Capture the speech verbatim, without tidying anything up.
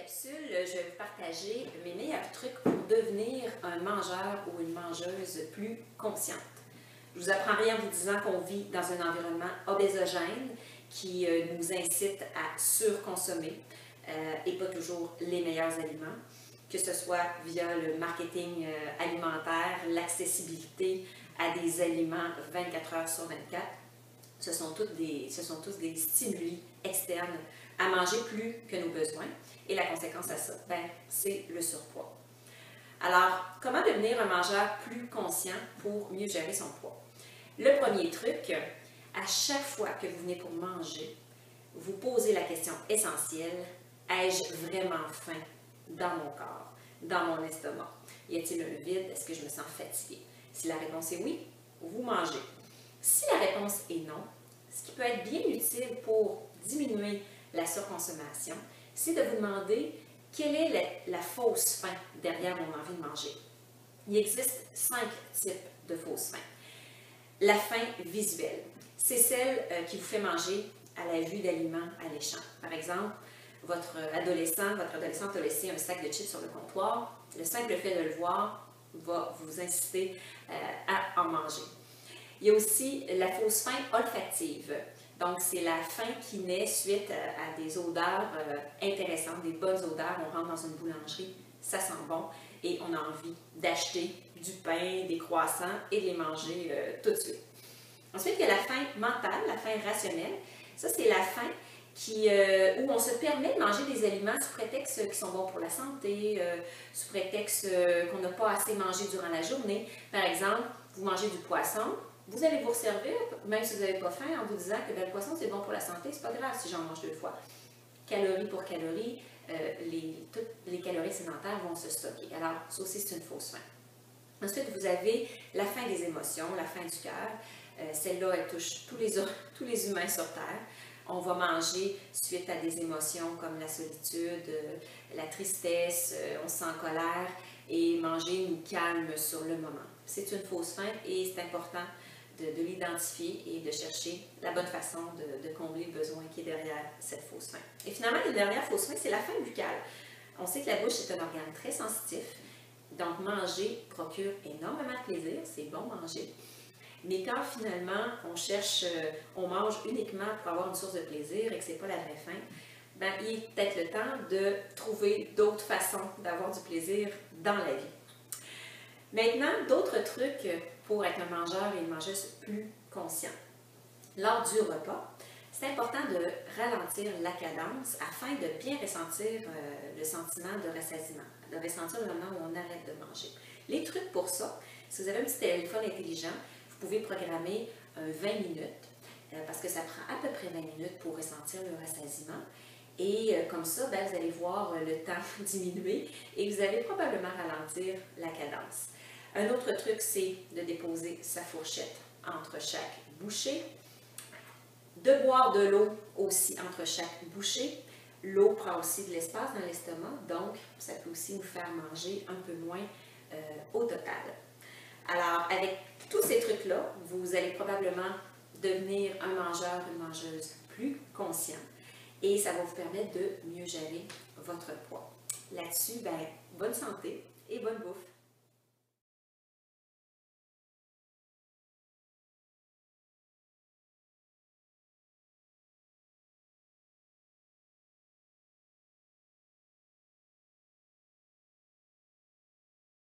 capsule, je vais vous partager mes meilleurs trucs pour devenir un mangeur ou une mangeuse plus consciente. Je vous apprends rien en vous disant qu'on vit dans un environnement obésogène qui euh, nous incite à surconsommer euh, et pas toujours les meilleurs aliments, que ce soit via le marketing euh, alimentaire, l'accessibilité à des aliments vingt-quatre heures sur vingt-quatre. Ce sont, toutes des, ce sont tous des stimuli externes à manger plus que nos besoins. Et la conséquence à ça, ben, c'est le surpoids. Alors, comment devenir un mangeur plus conscient pour mieux gérer son poids? Le premier truc, à chaque fois que vous venez pour manger, vous posez la question essentielle, ai-je vraiment faim dans mon corps, dans mon estomac? Y a-t-il un vide? Est-ce que je me sens fatiguée? Si la réponse est oui, vous mangez. Si la réponse est non, ce qui peut être bien utile pour diminuer la surconsommation, c'est de vous demander quelle est la, la fausse faim derrière mon envie de manger. Il existe cinq types de fausses faim. La faim visuelle, c'est celle euh, qui vous fait manger à la vue d'aliments alléchants. Par exemple, votre adolescent, votre adolescente a laissé un sac de chips sur le comptoir. Le simple fait de le voir va vous inciter euh, à en manger. Il y a aussi la fausse faim olfactive. Donc, c'est la faim qui naît suite à, à des odeurs euh, intéressantes, des bonnes odeurs. On rentre dans une boulangerie, ça sent bon et on a envie d'acheter du pain, des croissants et de les manger euh, tout de suite. Ensuite, il y a la faim mentale, la faim rationnelle. Ça, c'est la faim qui, euh, où on se permet de manger des aliments sous prétexte qu'ils sont bons pour la santé, euh, sous prétexte euh, qu'on n'a pas assez mangé durant la journée. Par exemple, vous mangez du poisson. Vous allez vous resservir, même si vous n'avez pas faim, en vous disant que ben, le poisson, c'est bon pour la santé, c'est pas grave si j'en mange deux fois. Calories pour calories, euh, les, toutes les calories sédentaires vont se stocker. Alors, ça aussi, c'est une fausse faim. Ensuite, vous avez la faim des émotions, la faim du cœur. Euh, Celle-là, elle touche tous les, tous les humains sur Terre. On va manger suite à des émotions comme la solitude, euh, la tristesse, euh, on se sent en colère, et manger nous calme sur le moment. C'est une fausse faim et c'est important de, de l'identifier et de chercher la bonne façon de, de combler le besoin qui est derrière cette fausse faim. Et finalement, la dernière fausse faim, c'est la faim buccale. On sait que la bouche est un organe très sensitif, donc manger procure énormément de plaisir, c'est bon manger. Mais quand finalement on cherche, on mange uniquement pour avoir une source de plaisir et que ce n'est pas la vraie faim, ben, il est peut-être le temps de trouver d'autres façons d'avoir du plaisir dans la vie. Maintenant, d'autres trucs pour être un mangeur et une mangeuse plus conscient. Lors du repas, c'est important de ralentir la cadence afin de bien ressentir euh, le sentiment de rassasiement, de ressentir le moment où on arrête de manger. Les trucs pour ça, si vous avez un petit téléphone intelligent, vous pouvez programmer euh, vingt minutes, euh, parce que ça prend à peu près vingt minutes pour ressentir le rassasiement. Et euh, comme ça, ben, vous allez voir euh, le temps diminuer et vous allez probablement ralentir la cadence. Un autre truc, c'est de déposer sa fourchette entre chaque bouchée, de boire de l'eau aussi entre chaque bouchée. L'eau prend aussi de l'espace dans l'estomac, donc ça peut aussi nous faire manger un peu moins euh, au total. Alors, avec tous ces trucs-là, vous allez probablement devenir un mangeur, une mangeuse plus conscient et ça va vous permettre de mieux gérer votre poids. Là-dessus, ben, bonne santé et bonne bouffe!